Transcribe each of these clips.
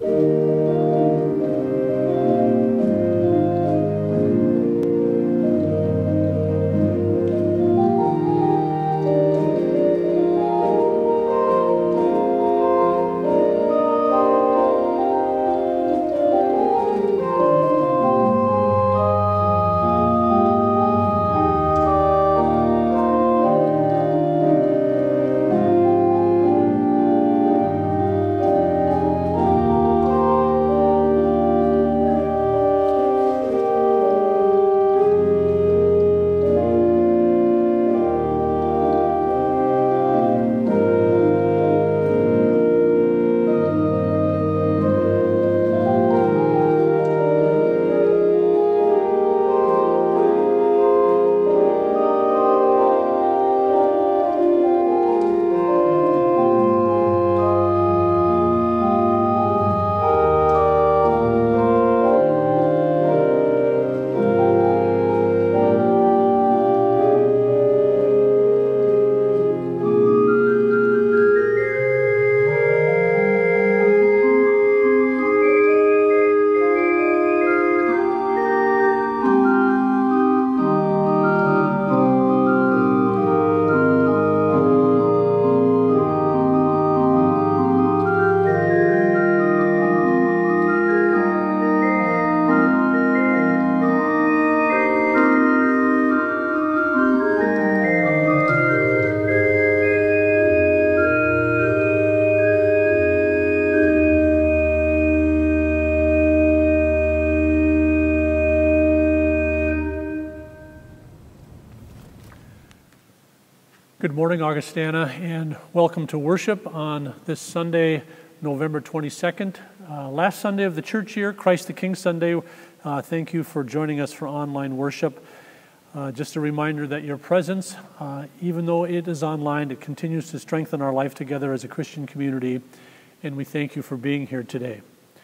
Good morning, Augustana, and welcome to worship on this Sunday, November 22nd, last Sunday of the church year, Christ the King Sunday. Thank you for joining us for online worship. Just a reminder that your presence, even though it is online, it continues to strengthen our life together as a Christian community, and we thank you for being here today.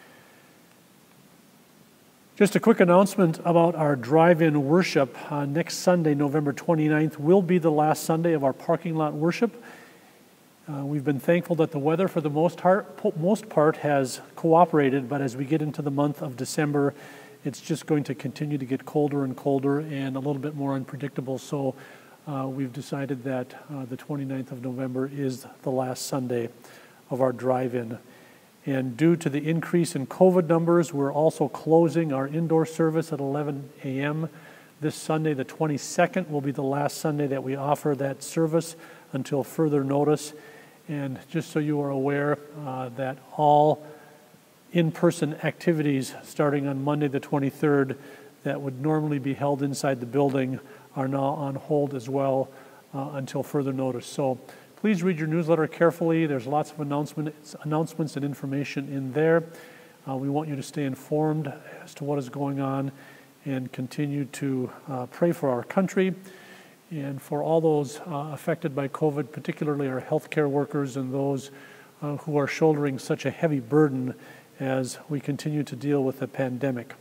Just a quick announcement about our drive-in worship. Next Sunday, November 29th, will be the last Sunday of our parking lot worship. We've been thankful that the weather for the most part has cooperated, but as we get into the month of December, it's just going to continue to get colder and colder and a little bit more unpredictable. So we've decided that the 29th of November is the last Sunday of our drive-in. And due to the increase in COVID numbers, we're also closing our indoor service at 11 a.m. This Sunday, the 22nd, will be the last Sunday that we offer that service until further notice. And just so you are aware that all in-person activities starting on Monday the 23rd that would normally be held inside the building are now on hold as well until further notice. So please read your newsletter carefully. There's lots of announcements and information in there. We want you to stay informed as to what is going on and continue to pray for our country and for all those affected by COVID, particularly our healthcare workers and those who are shouldering such a heavy burden as we continue to deal with the pandemic.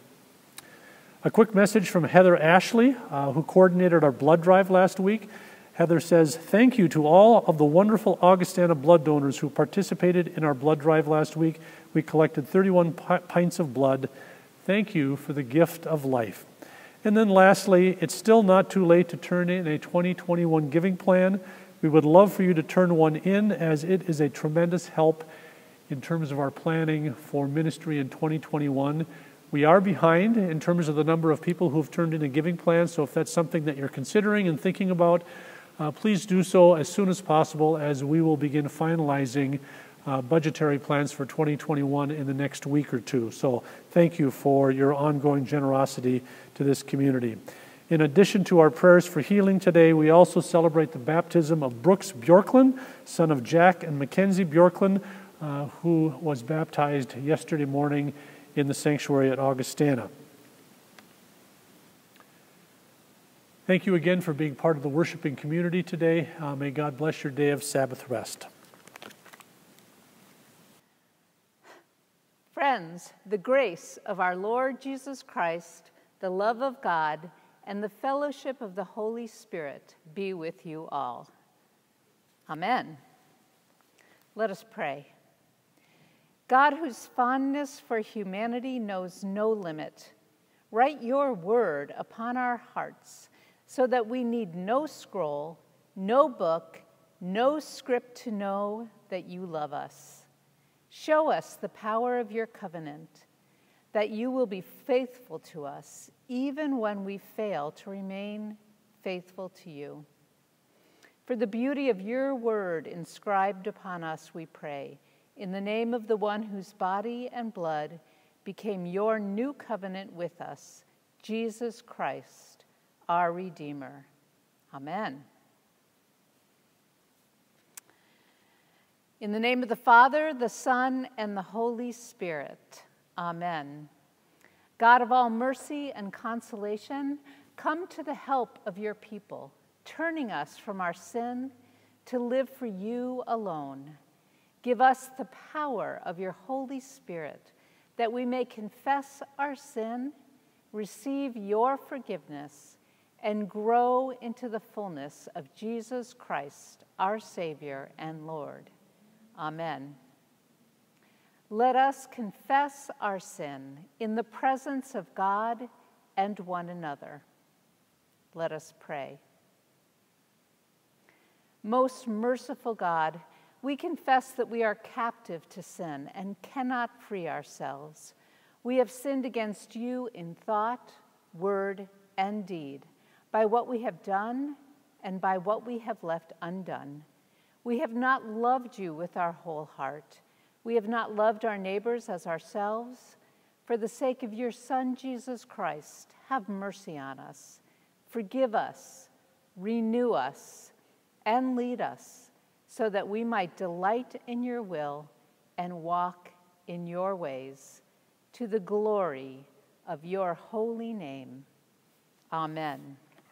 A quick message from Heather Ashley, who coordinated our blood drive last week. Heather says, "Thank you to all of the wonderful Augustana blood donors who participated in our blood drive last week. We collected 31 pints of blood. Thank you for the gift of life." And then lastly, it's still not too late to turn in a 2021 giving plan. We would love for you to turn one in, as it is a tremendous help in terms of our planning for ministry in 2021. We are behind in terms of the number of people who have turned in a giving plan, so if that's something that you're considering and thinking about, please do so as soon as possible, as we will begin finalizing budgetary plans for 2021 in the next week or two. So thank you for your ongoing generosity to this community. In addition to our prayers for healing today, we also celebrate the baptism of Brooks Bjorklund, son of Jack and Mackenzie Bjorklund, who was baptized yesterday morning in the sanctuary at Augustana. Thank you again for being part of the worshiping community today. May God bless your day of Sabbath rest. Friends, the grace of our Lord Jesus Christ, the love of God, and the fellowship of the Holy Spirit be with you all. Amen. Let us pray. God, whose fondness for humanity knows no limit, write your word upon our hearts so that we need no scroll, no book, no script to know that you love us. Show us the power of your covenant, that you will be faithful to us even when we fail to remain faithful to you. For the beauty of your word inscribed upon us, we pray, in the name of the one whose body and blood became your new covenant with us, Jesus Christ, our Redeemer. Amen. In the name of the Father, the Son, and the Holy Spirit. Amen. God of all mercy and consolation, come to the help of your people, turning us from our sin to live for you alone. Give us the power of your Holy Spirit, that we may confess our sin, receive your forgiveness, and grow into the fullness of Jesus Christ, our Savior and Lord. Amen. Let us confess our sin in the presence of God and one another. Let us pray. Most merciful God, we confess that we are captive to sin and cannot free ourselves. We have sinned against you in thought, word, and deed, by what we have done and by what we have left undone. We have not loved you with our whole heart. We have not loved our neighbors as ourselves. For the sake of your Son, Jesus Christ, have mercy on us. Forgive us, renew us, and lead us, so that we might delight in your will and walk in your ways, to the glory of your holy name. Amen.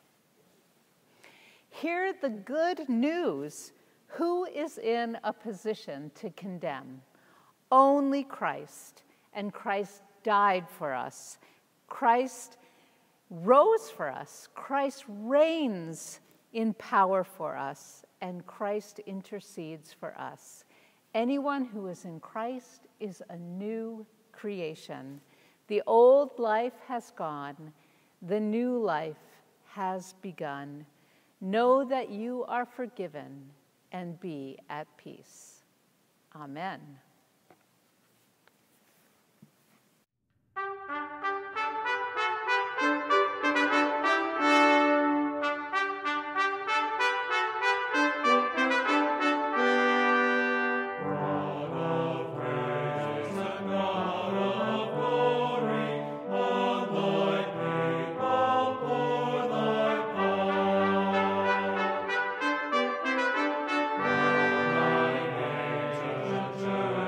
Hear the good news. Who is in a position to condemn? Only Christ, and Christ died for us. Christ rose for us. Christ reigns in power for us, and Christ intercedes for us. Anyone who is in Christ is a new creation. The old life has gone, the new life has begun. Know that you are forgiven and be at peace. Amen. Church.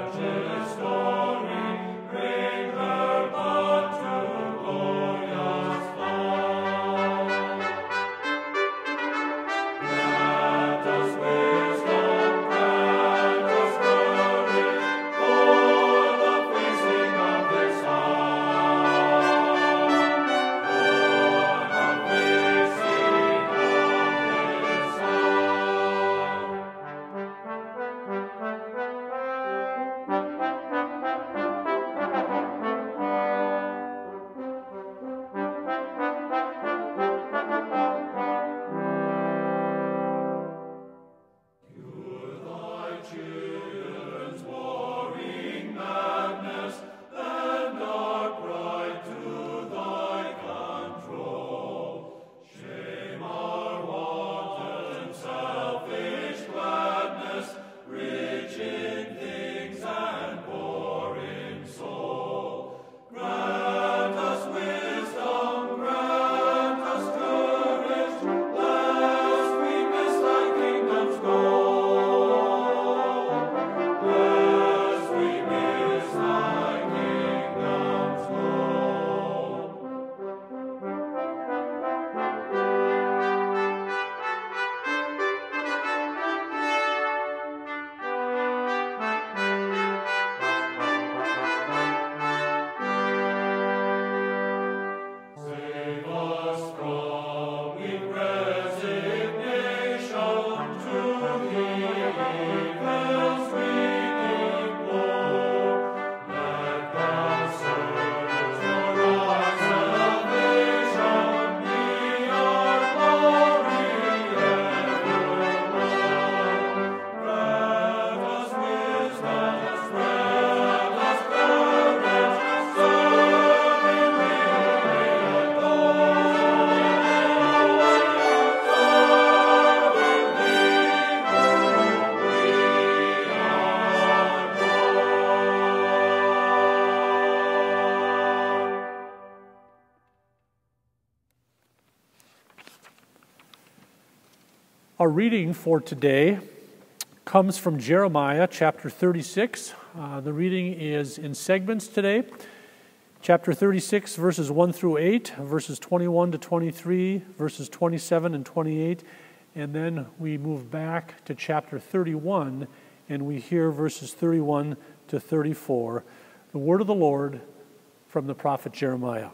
Our reading for today comes from Jeremiah chapter 36. The reading is in segments today. Chapter 36, verses 1 through 8, verses 21 to 23, verses 27 and 28, and then we move back to chapter 31, and we hear verses 31 to 34. The word of the Lord from the prophet Jeremiah.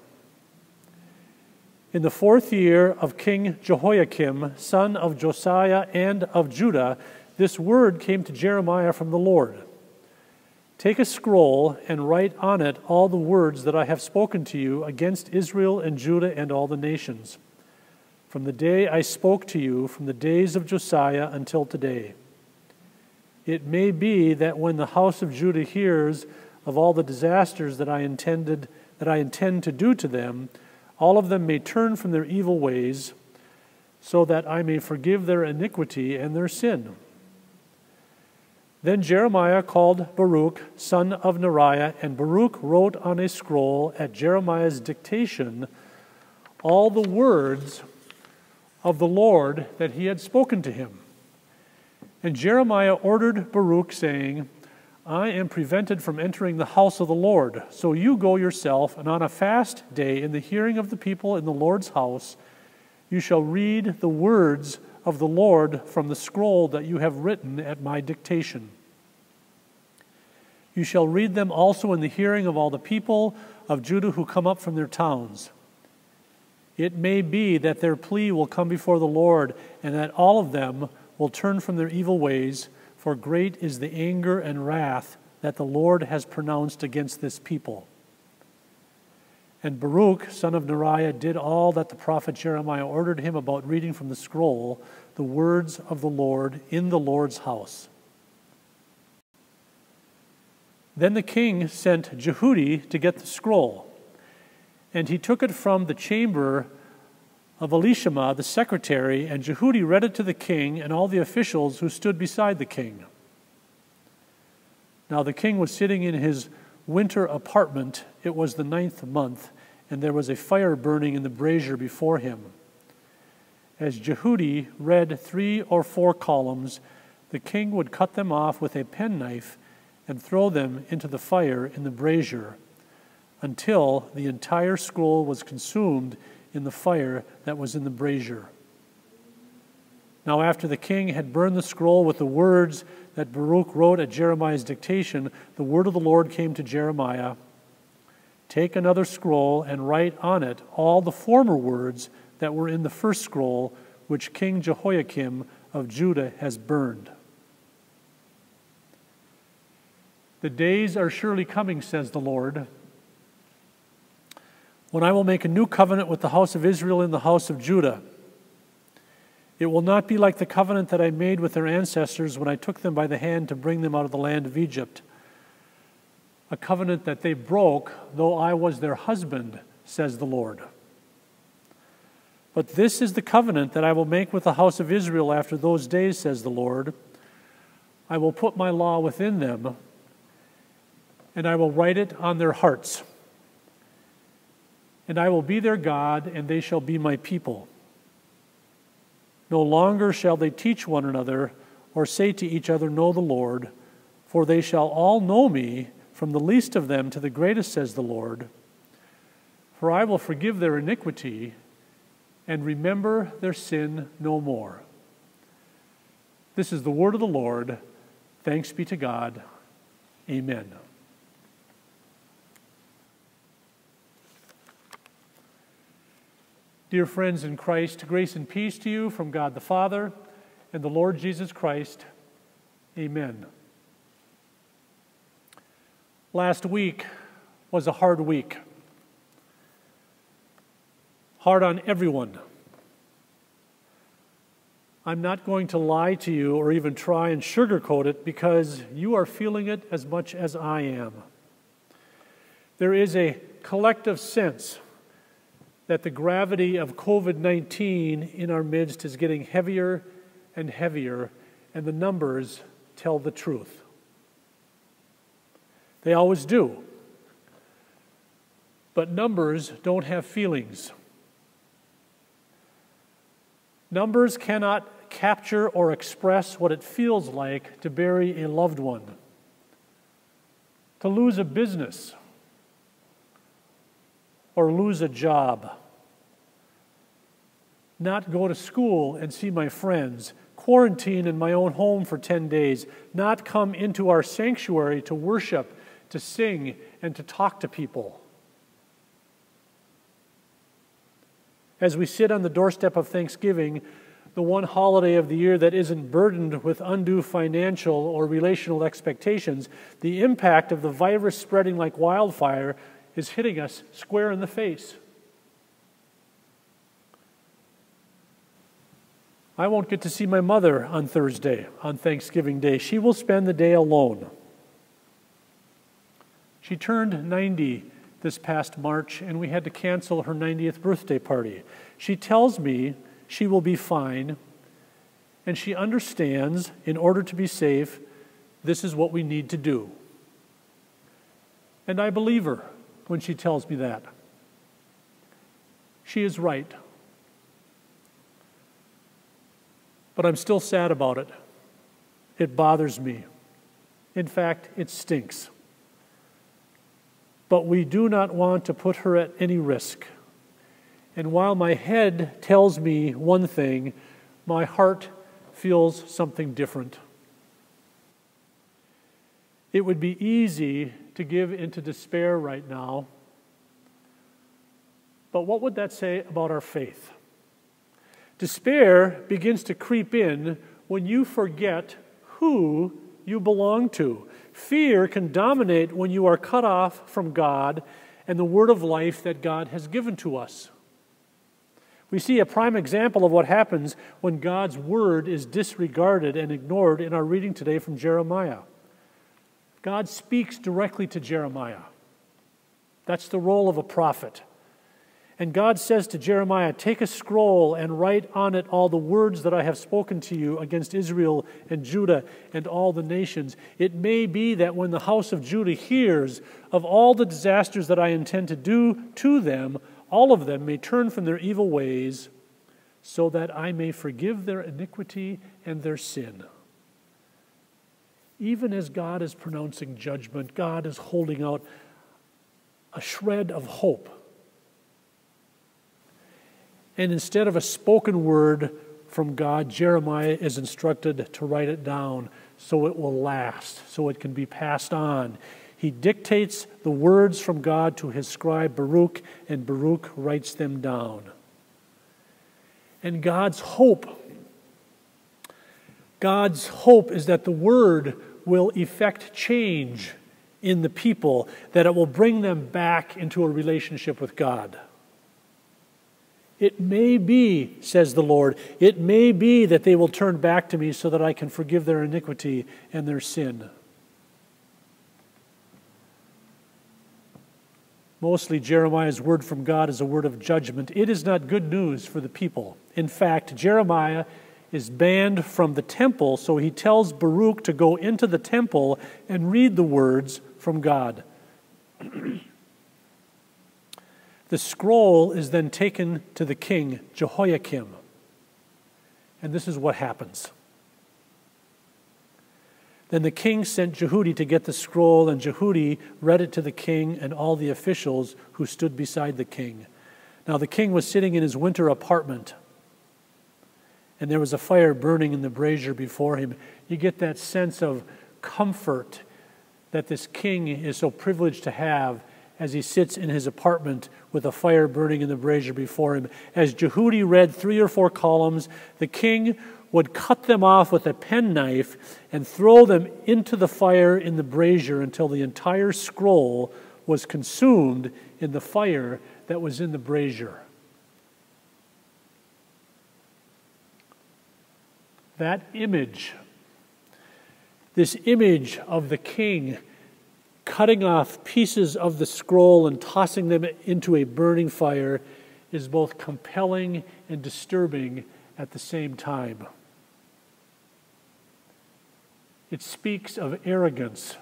In the 4th year of King Jehoiakim, son of Josiah and of Judah, this word came to Jeremiah from the Lord. Take a scroll and write on it all the words that I have spoken to you against Israel and Judah and all the nations, from the day I spoke to you, from the days of Josiah until today. It may be that when the house of Judah hears of all the disasters that I intend to do to them, all of them may turn from their evil ways, so that I may forgive their iniquity and their sin. Then Jeremiah called Baruch, son of Neriah, and Baruch wrote on a scroll at Jeremiah's dictation all the words of the Lord that he had spoken to him. And Jeremiah ordered Baruch, saying, I am prevented from entering the house of the Lord. So you go yourself, and on a fast day, in the hearing of the people in the Lord's house, you shall read the words of the Lord from the scroll that you have written at my dictation. You shall read them also in the hearing of all the people of Judah who come up from their towns. It may be that their plea will come before the Lord, and that all of them will turn from their evil ways, for great is the anger and wrath that the Lord has pronounced against this people. And Baruch, son of Neriah, did all that the prophet Jeremiah ordered him about reading from the scroll the words of the Lord in the Lord's house. Then the king sent Jehudi to get the scroll, and he took it from the chamber of Elishama, the secretary, and Jehudi read it to the king and all the officials who stood beside the king. Now the king was sitting in his winter apartment. It was the 9th month, and there was a fire burning in the brazier before him. As Jehudi read 3 or 4 columns, the king would cut them off with a penknife and throw them into the fire in the brazier until the entire scroll was consumed in the fire that was in the brazier. Now after the king had burned the scroll with the words that Baruch wrote at Jeremiah's dictation, the word of the Lord came to Jeremiah, Take another scroll and write on it all the former words that were in the first scroll, which King Jehoiakim of Judah has burned. The days are surely coming, says the Lord, when I will make a new covenant with the house of Israel and the house of Judah. It will not be like the covenant that I made with their ancestors when I took them by the hand to bring them out of the land of Egypt, a covenant that they broke, though I was their husband, says the Lord. But this is the covenant that I will make with the house of Israel after those days, says the Lord. I will put my law within them, and I will write it on their hearts. And I will be their God, and they shall be my people. No longer shall they teach one another, or say to each other, Know the Lord, for they shall all know me, from the least of them to the greatest, says the Lord. For I will forgive their iniquity, and remember their sin no more. This is the word of the Lord. Thanks be to God. Amen. Dear friends in Christ, grace and peace to you from God the Father and the Lord Jesus Christ. Amen. Last week was a hard week. Hard on everyone. I'm not going to lie to you or even try and sugarcoat it because you are feeling it as much as I am. There is a collective sense that the gravity of COVID-19 in our midst is getting heavier and heavier, and the numbers tell the truth. They always do. But numbers don't have feelings. Numbers cannot capture or express what it feels like to bury a loved one, to lose a business, or lose a job, not go to school and see my friends, quarantine in my own home for 10 days, not come into our sanctuary to worship, to sing, and to talk to people. As we sit on the doorstep of Thanksgiving, the one holiday of the year that isn't burdened with undue financial or relational expectations, the impact of the virus spreading like wildfire is hitting us square in the face. I won't get to see my mother on Thursday, on Thanksgiving Day. She will spend the day alone. She turned 90 this past March, and we had to cancel her 90th birthday party. She tells me she will be fine, and she understands, in order to be safe, this is what we need to do. And I believe her when she tells me that. She is right. But I'm still sad about it. It bothers me. In fact, it stinks. But we do not want to put her at any risk. And while my head tells me one thing, my heart feels something different. It would be easy to give into despair right now. But what would that say about our faith? Despair begins to creep in when you forget who you belong to. Fear can dominate when you are cut off from God and the word of life that God has given to us. We see a prime example of what happens when God's word is disregarded and ignored in our reading today from Jeremiah. God speaks directly to Jeremiah. That's the role of a prophet. And God says to Jeremiah, "Take a scroll and write on it all the words that I have spoken to you against Israel and Judah and all the nations. It may be that when the house of Judah hears of all the disasters that I intend to do to them, all of them may turn from their evil ways, so that I may forgive their iniquity and their sin." Even as God is pronouncing judgment, God is holding out a shred of hope. And instead of a spoken word from God, Jeremiah is instructed to write it down so it will last, so it can be passed on. He dictates the words from God to his scribe Baruch, and Baruch writes them down. And God's hope is that the word will effect change in the people, that it will bring them back into a relationship with God. It may be, says the Lord, it may be that they will turn back to me so that I can forgive their iniquity and their sin. Mostly Jeremiah's word from God is a word of judgment. It is not good news for the people. In fact, Jeremiah is banned from the temple, so he tells Baruch to go into the temple and read the words from God. The scroll is then taken to the king, Jehoiakim. And this is what happens. Then the king sent Jehudi to get the scroll, and Jehudi read it to the king and all the officials who stood beside the king. Now the king was sitting in his winter apartment, and there was a fire burning in the brazier before him. You get that sense of comfort that this king is so privileged to have as he sits in his apartment with a fire burning in the brazier before him. As Jehudi read 3 or 4 columns, the king would cut them off with a penknife and throw them into the fire in the brazier until the entire scroll was consumed in the fire that was in the brazier. That image, this image of the king cutting off pieces of the scroll and tossing them into a burning fire, is both compelling and disturbing at the same time. It speaks of arrogance,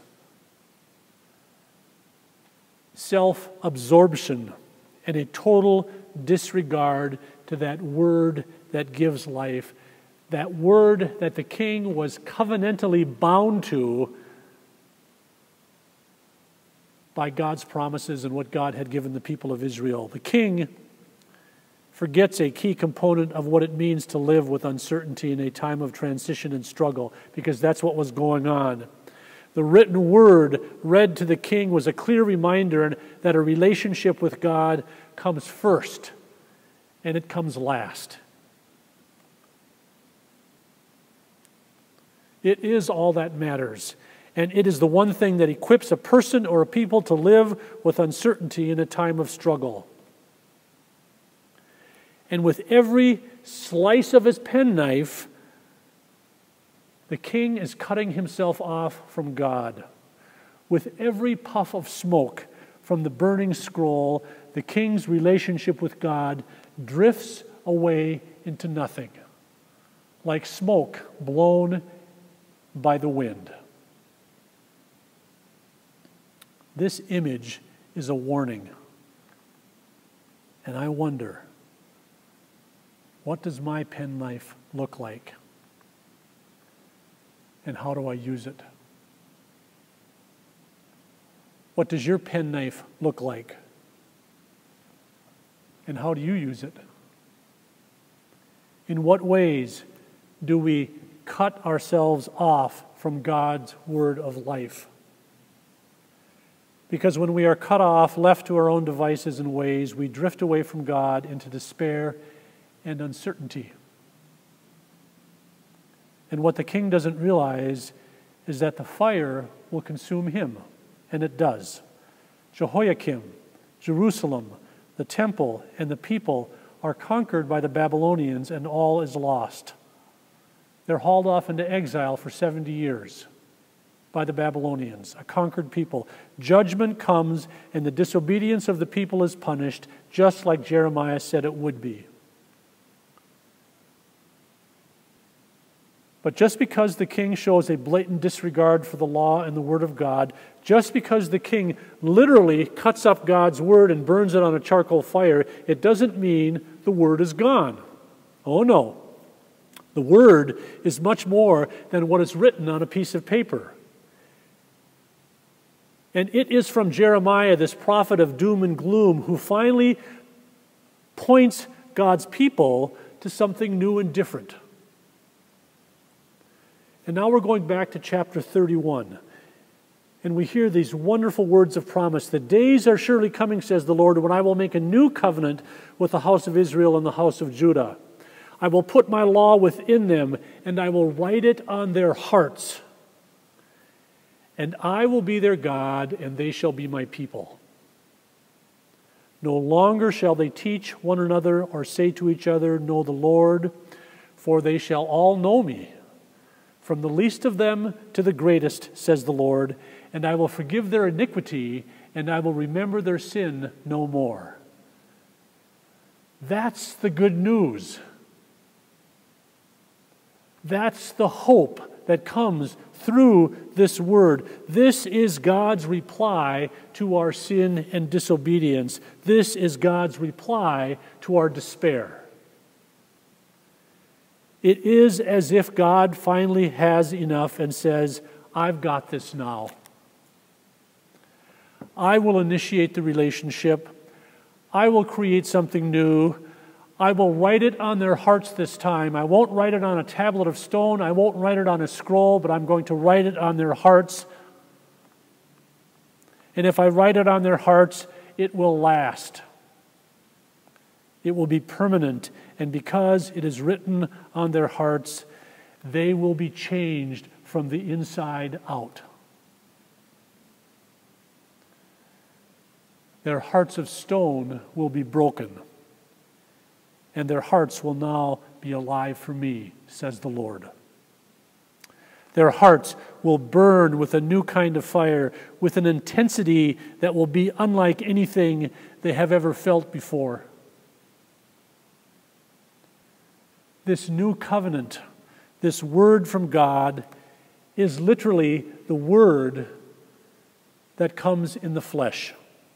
self-absorption, and a total disregard to that word that gives life, that word that the king was covenantally bound to by God's promises and what God had given the people of Israel. The king forgets a key component of what it means to live with uncertainty in a time of transition and struggle, because that's what was going on. The written word read to the king was a clear reminder that a relationship with God comes first and it comes last. It is all that matters, and it is the one thing that equips a person or a people to live with uncertainty in a time of struggle. And with every slice of his penknife, the king is cutting himself off from God. With every puff of smoke from the burning scroll, the king's relationship with God drifts away into nothing, like smoke blown by the wind. This image is a warning. And I wonder, what does my penknife look like? And how do I use it? What does your penknife look like? And how do you use it? In what ways do we cut ourselves off from God's word of life? Because when we are cut off, left to our own devices and ways, we drift away from God into despair and uncertainty. And what the king doesn't realize is that the fire will consume him, and it does. Jehoiakim, Jerusalem, the temple, and the people are conquered by the Babylonians, and all is lost. They're hauled off into exile for 70 years by the Babylonians, a conquered people. Judgment comes, and the disobedience of the people is punished, just like Jeremiah said it would be. But just because the king shows a blatant disregard for the law and the word of God, just because the king literally cuts up God's word and burns it on a charcoal fire, it doesn't mean the word is gone. Oh no. The word is much more than what is written on a piece of paper. And it is from Jeremiah, this prophet of doom and gloom, who finally points God's people to something new and different. And now we're going back to chapter 31. And we hear these wonderful words of promise. The days are surely coming, says the Lord, when I will make a new covenant with the house of Israel and the house of Judah. I will put my law within them, and I will write it on their hearts. And I will be their God, and they shall be my people. No longer shall they teach one another or say to each other, know the Lord, for they shall all know me, from the least of them to the greatest, says the Lord, and I will forgive their iniquity, and I will remember their sin no more. That's the good news. That's the hope that comes through this word. This is God's reply to our sin and disobedience. This is God's reply to our despair. It is as if God finally has enough and says, I've got this now. I will initiate the relationship. I will create something new. I will write it on their hearts this time. I won't write it on a tablet of stone. I won't write it on a scroll, but I'm going to write it on their hearts. And if I write it on their hearts, it will last. It will be permanent. And because it is written on their hearts, they will be changed from the inside out. Their hearts of stone will be broken, and their hearts will now be alive for me, says the Lord. Their hearts will burn with a new kind of fire, with an intensity that will be unlike anything they have ever felt before. This new covenant, this word from God, is literally the word that comes in the flesh.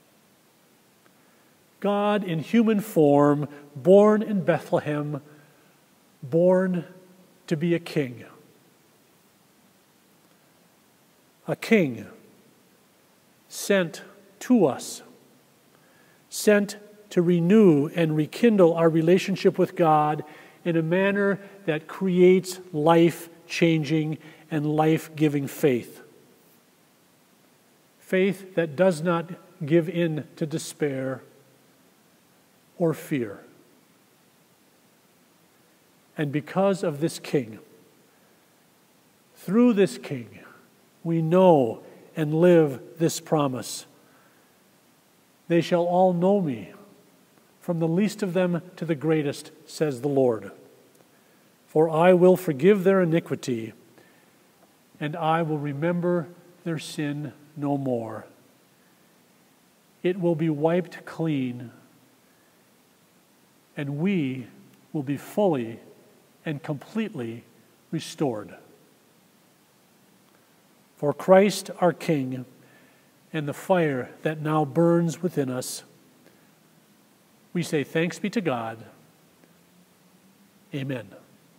God in human form, born in Bethlehem, born to be a king. A king sent to us, sent to renew and rekindle our relationship with God in a manner that creates life-changing and life-giving faith. Faith that does not give in to despair or fear. And because of this King, through this King, we know and live this promise. They shall all know me, from the least of them to the greatest, says the Lord. For I will forgive their iniquity, and I will remember their sin no more. It will be wiped clean, and we will be fully and completely restored. For Christ our King and the fire that now burns within us, we say thanks be to God. Amen.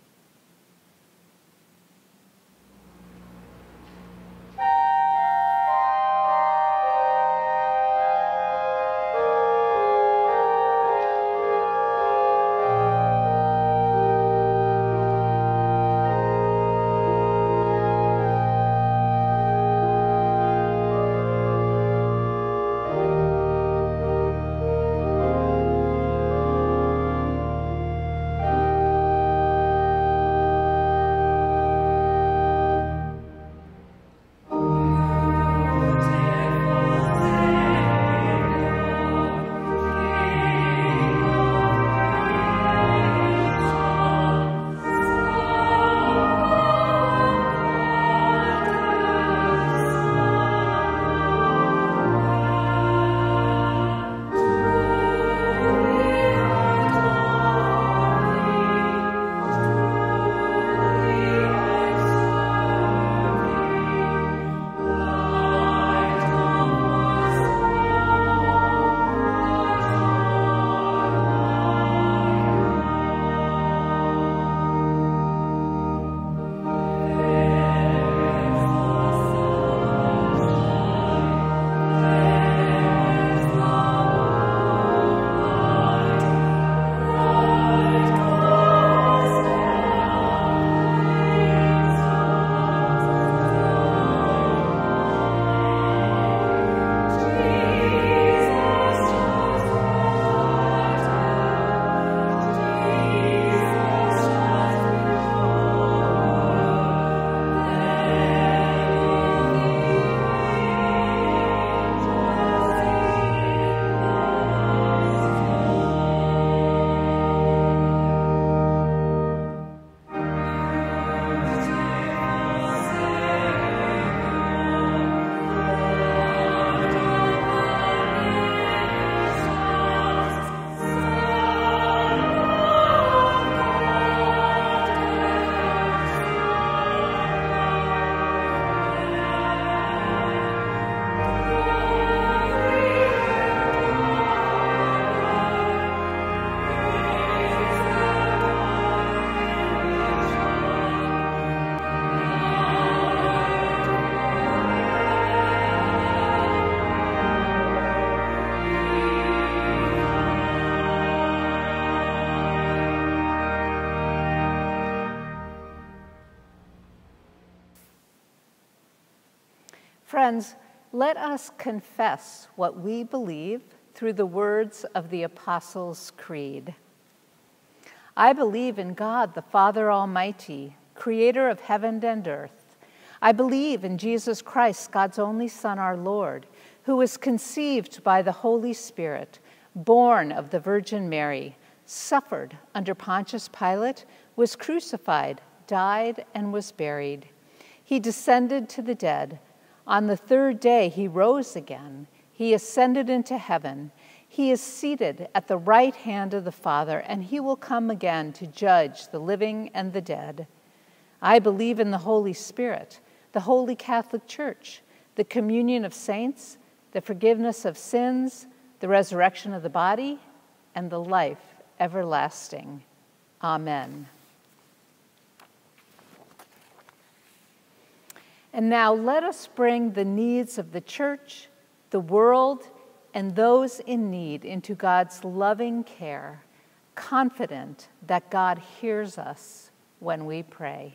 Friends, let us confess what we believe through the words of the Apostles' Creed. I believe in God, the Father Almighty, creator of heaven and earth. I believe in Jesus Christ, God's only Son, our Lord, who was conceived by the Holy Spirit, born of the Virgin Mary, suffered under Pontius Pilate, was crucified, died, and was buried. He descended to the dead. On the third day, he rose again. He ascended into heaven. He is seated at the right hand of the Father, and he will come again to judge the living and the dead. I believe in the Holy Spirit, the Holy Catholic Church, the communion of saints, the forgiveness of sins, the resurrection of the body, and the life everlasting. Amen. And now let us bring the needs of the church, the world, and those in need into God's loving care, confident that God hears us when we pray.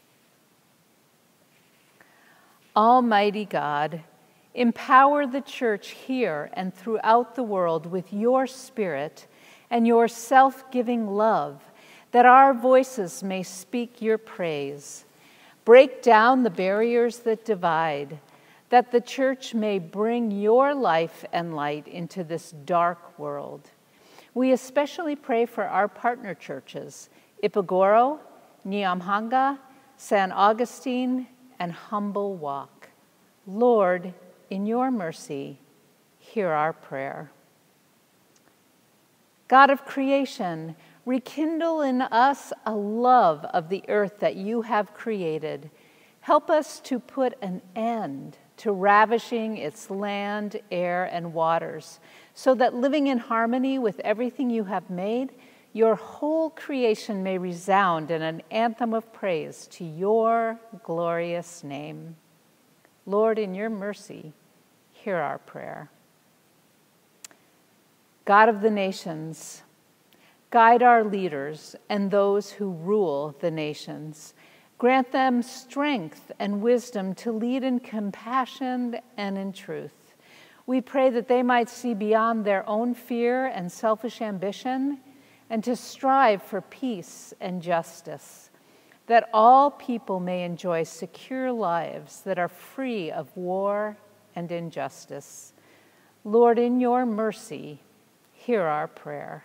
Almighty God, empower the church here and throughout the world with your Spirit and your self-giving love, that our voices may speak your praise. Break down the barriers that divide, that the church may bring your life and light into this dark world. We especially pray for our partner churches, Ipagoro, Nyamhanga, San Augustine, and Humble Walk. Lord, in your mercy, hear our prayer. God of creation, rekindle in us a love of the earth that you have created. Help us to put an end to ravishing its land, air, and waters, so that living in harmony with everything you have made, your whole creation may resound in an anthem of praise to your glorious name. Lord, in your mercy, hear our prayer. God of the nations, guide our leaders and those who rule the nations. Grant them strength and wisdom to lead in compassion and in truth. We pray that they might see beyond their own fear and selfish ambition and to strive for peace and justice, that all people may enjoy secure lives that are free of war and injustice. Lord, in your mercy, hear our prayer.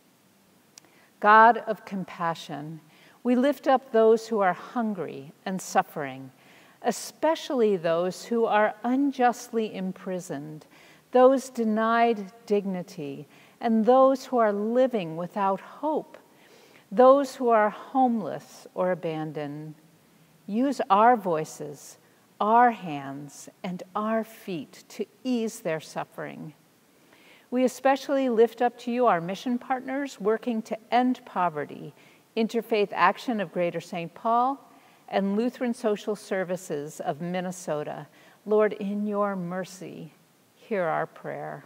God of compassion, we lift up those who are hungry and suffering, especially those who are unjustly imprisoned, those denied dignity, and those who are living without hope, those who are homeless or abandoned. Use our voices, our hands, and our feet to ease their suffering. We especially lift up to you our mission partners working to end poverty, Interfaith Action of Greater St. Paul, and Lutheran Social Services of Minnesota. Lord, in your mercy, hear our prayer.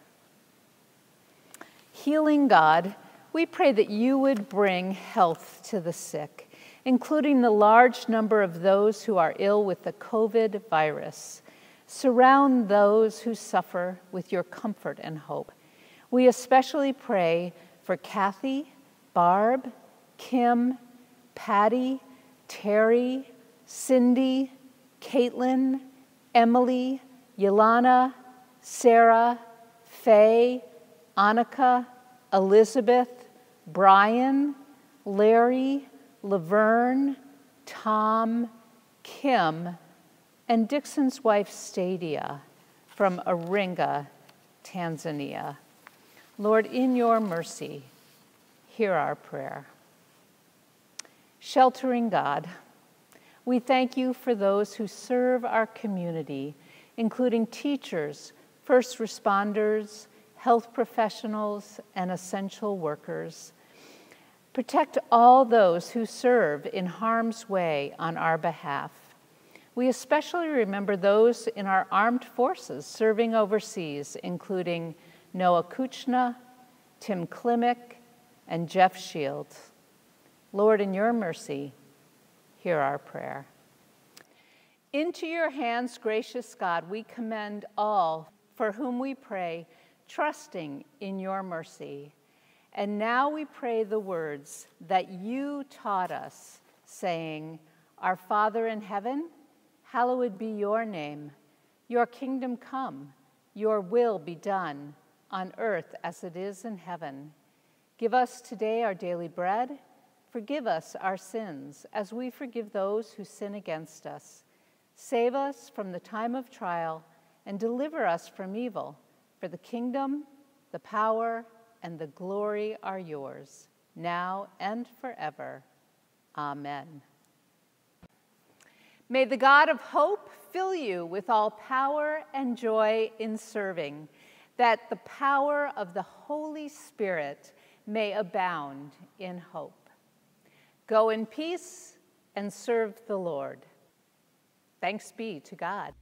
Healing God, we pray that you would bring health to the sick, including the large number of those who are ill with the COVID virus. Surround those who suffer with your comfort and hope. We especially pray for Kathy, Barb, Kim, Patty, Terry, Cindy, Caitlin, Emily, Yelana, Sarah, Faye, Annika, Elizabeth, Brian, Larry, Laverne, Tom, Kim, and Dixon's wife, Stadia, from Iringa, Tanzania. Lord, in your mercy, hear our prayer. Sheltering God, we thank you for those who serve our community, including teachers, first responders, health professionals, and essential workers. Protect all those who serve in harm's way on our behalf. We especially remember those in our armed forces serving overseas, including Noah Kuchna, Tim Klimek, and Jeff Shields. Lord, in your mercy, hear our prayer. Into your hands, gracious God, we commend all for whom we pray, trusting in your mercy. And now we pray the words that you taught us, saying, Our Father in heaven, hallowed be your name. Your kingdom come, your will be done, on earth as it is in heaven. Give us today our daily bread. Forgive us our sins, as we forgive those who sin against us. Save us from the time of trial, and deliver us from evil. For the kingdom, the power, and the glory are yours, now and forever. Amen. May the God of hope fill you with all power and joy in serving, that the power of the Holy Spirit may abound in hope. Go in peace and serve the Lord. Thanks be to God.